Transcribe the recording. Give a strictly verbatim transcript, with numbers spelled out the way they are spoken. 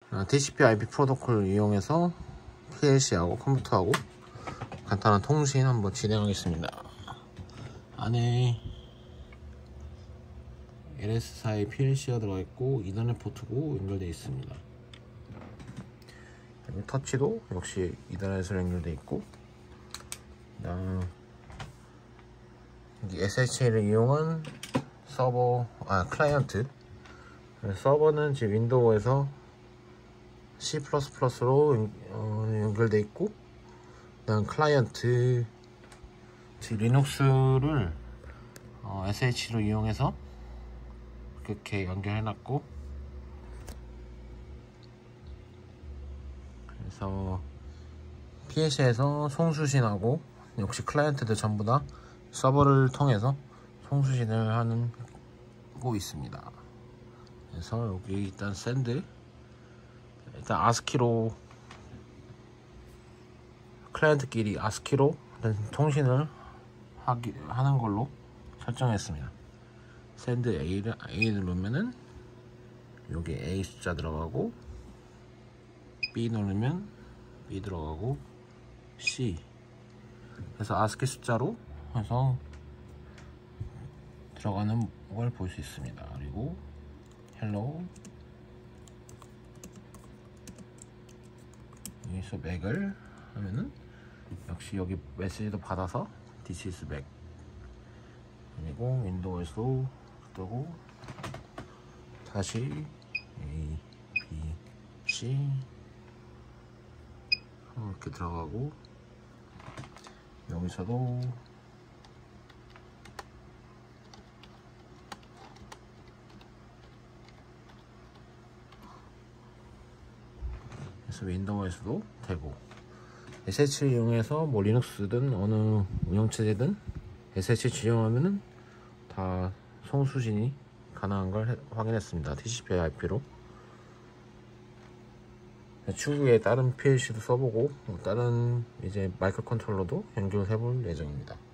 티씨피/아이피 프로토콜을 이용해서 피엘씨하고 컴퓨터하고 간단한 통신 한번 진행하겠습니다. 안에 엘에스사의 피엘씨가 들어가 있고 이더넷 포트고 연결되어 있습니다. 그리고 터치도 역시 이더넷으로 연결되어 있고, 그다음 에스에이치를 이용한 서버, 아 클라이언트. 서버는 지금 윈도우에서 씨 플러스 플러스로 연결되어 있고, 그다음 클라이언트 즉 리눅스를 어, 에스에이치로 이용해서 그렇게 연결해놨고, 그래서 피엘씨에서 송수신하고 역시 클라이언트들 전부 다 서버를 통해서 송수신을 하는 고 있습니다. 그래서 여기 일단 샌드, 일단 아스키로 클라이언트끼리 아스키로 통신을 하기, 하는 걸로 설정했습니다. 샌드 A를 A 누르면은 여기 A 숫자 들어가고, B 누르면 B 들어가고, C, 그래서 아스키 숫자로 해서 들어가는 걸 볼 수 있습니다. 그리고 헬로우 여기서 맥을 하면은 역시 여기 메시지도 받아서 This is Mac, 그리고 윈도우에서도 뜨고 다시 A, B, C 이렇게 들어가고, 여기서도 그래서 윈도우에서도 되고, 에스에이치를 이용해서 뭐 리눅스든 어느 운영체제든 에스에이치 지정하면은 다 송수신이 가능한 걸 해, 확인했습니다. 티씨피/아이피로. 추후에 다른 피엘씨도 써보고 다른 이제 마이크로 컨트롤러도 연결해 볼 예정입니다.